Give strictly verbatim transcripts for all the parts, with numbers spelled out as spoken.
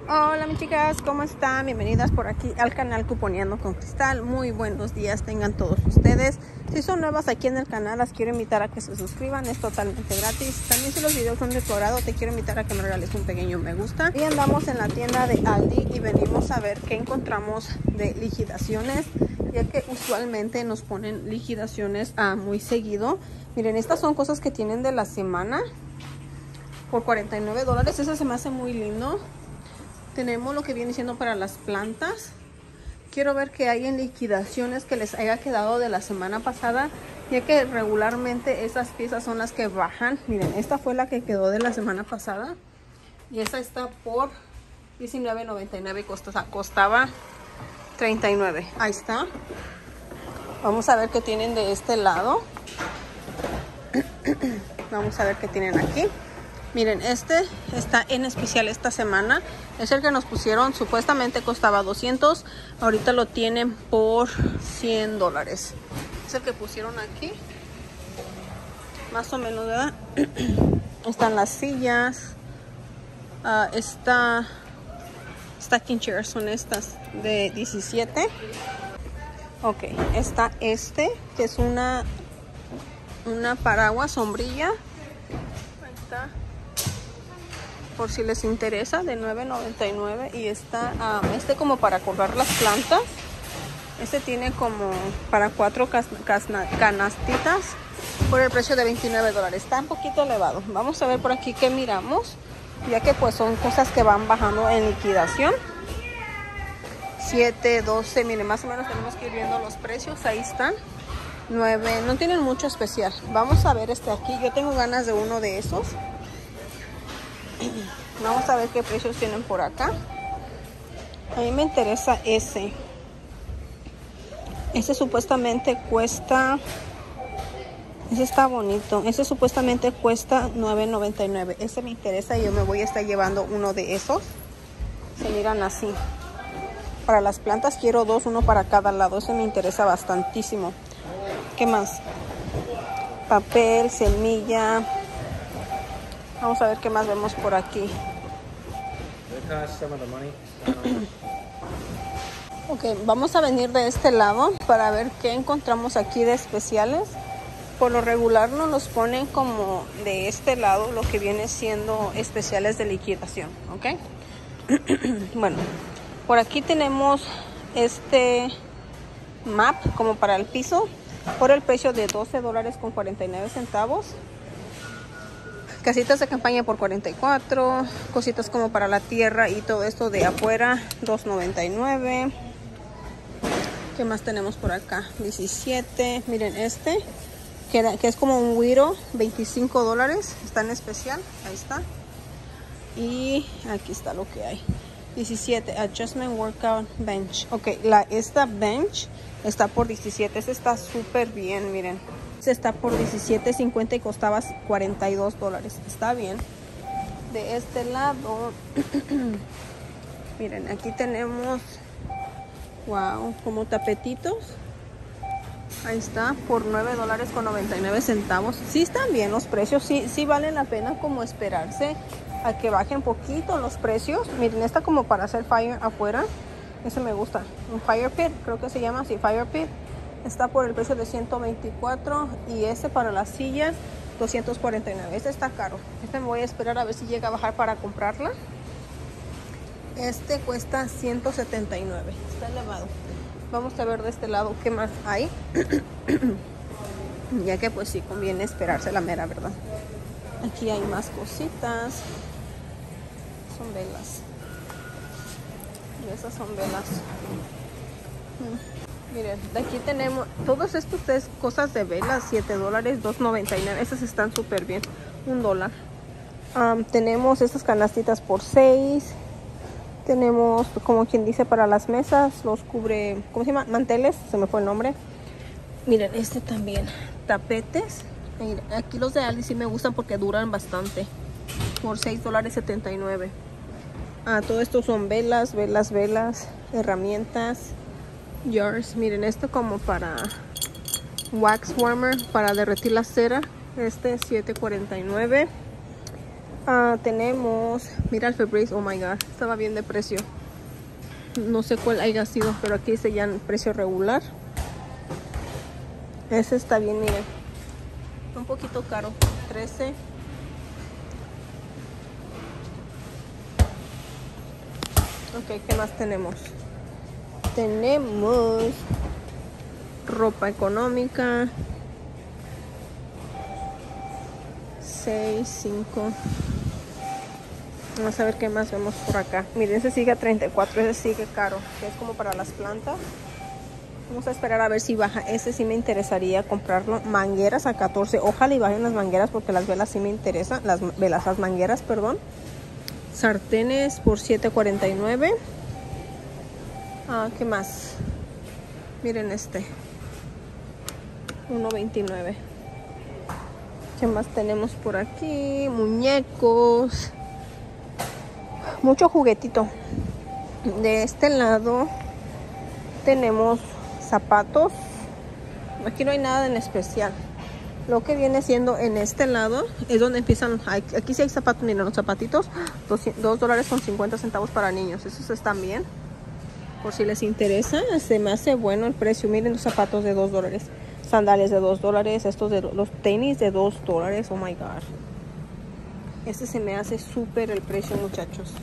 Hola mis chicas, ¿cómo están? Bienvenidas por aquí al canal Cuponeando con Cristal. Muy buenos días tengan todos ustedes. Si son nuevas aquí en el canal, las quiero invitar a que se suscriban, es totalmente gratis. También si los videos son de tu agrado, te quiero invitar a que me regales un pequeño me gusta. Y andamos en la tienda de Aldi y venimos a ver qué encontramos de liquidaciones, ya que usualmente nos ponen liquidaciones a muy seguido. Miren, estas son cosas que tienen de la semana por cuarenta y nueve dólares. Eso se me hace muy lindo. Tenemos lo que viene siendo para las plantas. Quiero ver qué hay en liquidaciones que les haya quedado de la semana pasada, ya que regularmente esas piezas son las que bajan. Miren, esta fue la que quedó de la semana pasada y esta está por diecinueve noventa y nueve y costaba, costaba treinta y nueve. Ahí está. Vamos a ver qué tienen de este lado. Vamos a ver qué tienen aquí. Miren, este está en especial esta semana. Es el que nos pusieron, supuestamente costaba doscientos. Ahorita lo tienen por cien dólares. Es el que pusieron aquí. Más o menos, ¿verdad? Están las sillas. Uh, está stacking chairs, son estas de diecisiete. Ok, está este, que es una, una paraguas sombrilla. Ahí está. Por si les interesa, de nueve noventa y nueve. Y está um, este como para colgar las plantas. Este tiene como para cuatro cas casna canastitas por el precio de veintinueve dólares. Está un poquito elevado. Vamos a ver por aquí qué miramos, ya que pues son cosas que van bajando en liquidación. siete, doce, miren, más o menos tenemos que ir viendo los precios. Ahí están. nueve, no tienen mucho especial. Vamos a ver este aquí. Yo tengo ganas de uno de esos. Vamos a ver qué precios tienen por acá. A mí me interesa ese. Ese supuestamente cuesta... Ese está bonito. Ese supuestamente cuesta nueve noventa y nueve. Ese me interesa y yo me voy a estar llevando uno de esos. Se miran así. Para las plantas quiero dos, uno para cada lado. Ese me interesa bastantísimo. ¿Qué más? Papel, semilla. Vamos a ver qué más vemos por aquí. Ok, vamos a venir de este lado para ver qué encontramos aquí de especiales. Por lo regular nos los ponen como de este lado, lo que viene siendo especiales de liquidación, ¿ok? Bueno, por aquí tenemos este map como para el piso por el precio de doce dólares con cuarenta y nueve centavos. Casitas de campaña por cuarenta y cuatro, cositas como para la tierra y todo esto de afuera, dos noventa y nueve. ¿Qué más tenemos por acá? diecisiete. Miren este, que, era, que es como un güiro, veinticinco dólares. Está en especial, ahí está. Y aquí está lo que hay. diecisiete, Adjustment Workout Bench. Ok, la, esta bench está por diecisiete. Este está súper bien, miren. Este está por diecisiete cincuenta y costaba cuarenta y dos dólares. Está bien. De este lado, miren, aquí tenemos, wow, como tapetitos. Ahí está, por nueve dólares con noventa y nueve centavos. Sí están bien los precios, sí, sí valen la pena como esperarse a que bajen poquito los precios. Miren, esta como para hacer fire afuera. Ese me gusta. Un fire pit, creo que se llama así, fire pit. Está por el precio de ciento veinticuatro. Y este para las sillas, doscientos cuarenta y nueve. Este está caro. Este me voy a esperar a ver si llega a bajar para comprarla. Este cuesta ciento setenta y nueve. Está elevado. Vamos a ver de este lado qué más hay. Ya que pues sí conviene esperarse la mera verdad. Aquí hay más cositas. Son velas. Y esas son velas. Miren, de aquí tenemos todos estos es cosas de velas, siete dólares, dos noventa y nueve. Estas están súper bien, un dólar. Um, tenemos estas canastitas por seis. Tenemos, como quien dice, para las mesas, los cubre, ¿cómo se llama? Manteles, se me fue el nombre. Miren, este también, tapetes. Miren, aquí los de Aldi sí me gustan porque duran bastante. Por seis dólares setenta y nueve. Ah, todo esto son velas, velas, velas, herramientas. Jars, miren, esto como para wax warmer, para derretir la cera. Este siete cuarenta y nueve. Ah, tenemos, mira el Febreze, oh my god, estaba bien de precio. No sé cuál haya sido, pero aquí dice ya en precio regular. Ese está bien, miren. Un poquito caro, trece. Ok, ¿qué más tenemos? Tenemos ropa económica. seis, cinco. Vamos a ver qué más vemos por acá. Miren, ese sigue a treinta y cuatro, ese sigue caro, que es como para las plantas. Vamos a esperar a ver si baja. Ese sí me interesaría comprarlo. Mangueras a catorce. Ojalá y bajen las mangueras porque las velas sí me interesan. Las velas, las mangueras, perdón. Sartenes por siete cuarenta y nueve. Ah, ¿qué más? Miren este. uno veintinueve. ¿Qué más tenemos por aquí? Muñecos. Mucho juguetito. De este lado tenemos zapatos. Aquí no hay nada en especial. Lo que viene siendo en este lado es donde empiezan. Aquí sí hay zapatos, miren los zapatitos. dos dólares con cincuenta centavos para niños. Esos están bien. Por si les interesa, se me hace bueno el precio. Miren los zapatos de dos dólares. Sandalias de dos dólares. Estos de los tenis de dos dólares. Oh my god. Este se me hace súper el precio, muchachos.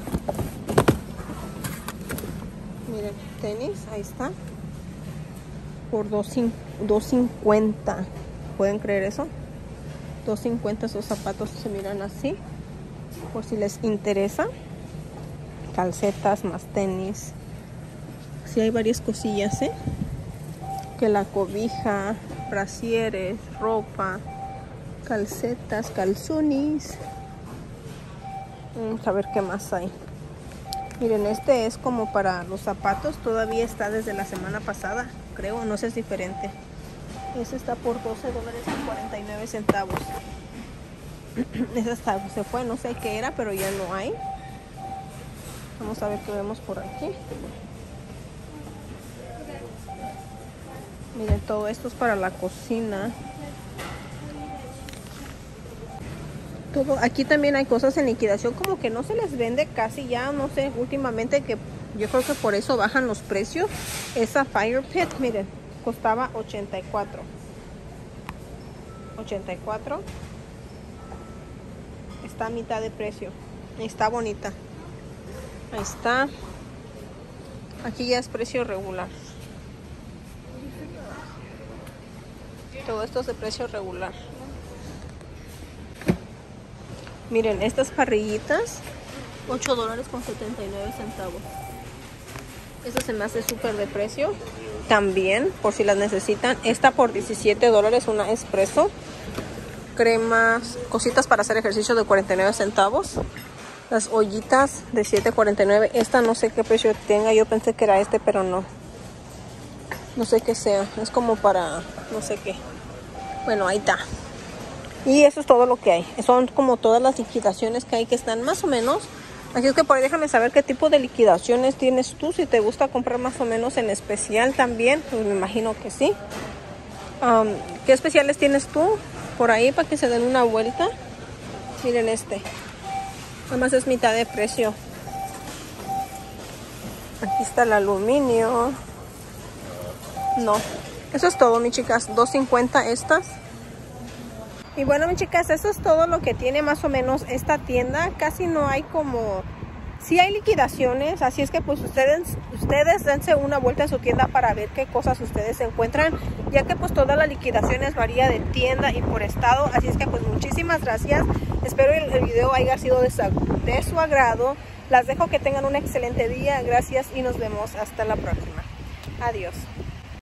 Miren, tenis, ahí está. Por dos cincuenta. ¿Pueden creer eso? dos cincuenta esos zapatos se miran así. Por si les interesa. Calcetas más tenis. Sí hay varias cosillas, ¿eh? Que la cobija, brasieres, ropa, calcetas, calzones. Vamos a ver qué más hay. Miren, este es como para los zapatos. Todavía está desde la semana pasada, creo. No sé, es diferente. Ese está por doce dólares con cuarenta y nueve centavos. Ese está, se fue, no sé qué era, pero ya no hay. Vamos a ver qué vemos por aquí. Miren, todo esto es para la cocina. Todo, aquí también hay cosas en liquidación, como que no se les vende casi ya, no sé, últimamente, que yo creo que por eso bajan los precios. Esa Fire Pit, miren, costaba ochenta y cuatro. ochenta y cuatro. Está a mitad de precio. Está bonita. Ahí está. Aquí ya es precio regular. Todo esto es de precio regular. Miren, estas parrillitas, ocho dólares con setenta y nueve centavos. Esta se me hace súper de precio. También, por si las necesitan. Esta por diecisiete dólares, una espresso. Cremas, cositas para hacer ejercicio de cuarenta y nueve centavos. Las ollitas de siete cuarenta y nueve. Esta no sé qué precio tenga. Yo pensé que era este, pero no. No sé qué sea. Es como para no sé qué. Bueno, ahí está. Y eso es todo lo que hay. Son como todas las liquidaciones que hay, que están más o menos. Así es que por ahí déjame saber qué tipo de liquidaciones tienes tú. Si te gusta comprar más o menos en especial también. Pues me imagino que sí. Um, ¿Qué especiales tienes tú por ahí para que se den una vuelta? Miren este. Nada más es mitad de precio. Aquí está el aluminio. No. Eso es todo, mis chicas. dos cincuenta estas. Y bueno, mis chicas, eso es todo lo que tiene más o menos esta tienda. Casi no hay como... Sí hay liquidaciones, así es que pues ustedes, ustedes dense una vuelta a su tienda para ver qué cosas ustedes encuentran, ya que pues todas las liquidaciones varía de tienda y por estado. Así es que pues muchísimas gracias. Espero el, el video haya sido de su, de su agrado. Las dejo, que tengan un excelente día. Gracias y nos vemos hasta la próxima. Adiós.